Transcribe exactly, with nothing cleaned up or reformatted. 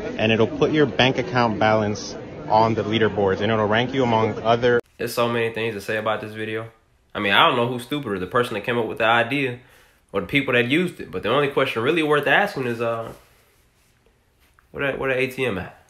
and it'll put your bank account balance on the leaderboards, and it'll rank you among other. There's so many things to say about this video. I mean, I don't know who's stupider, the person that came up with the idea or the people that used it. But the only question really worth asking is, uh, where that, where the A T M at?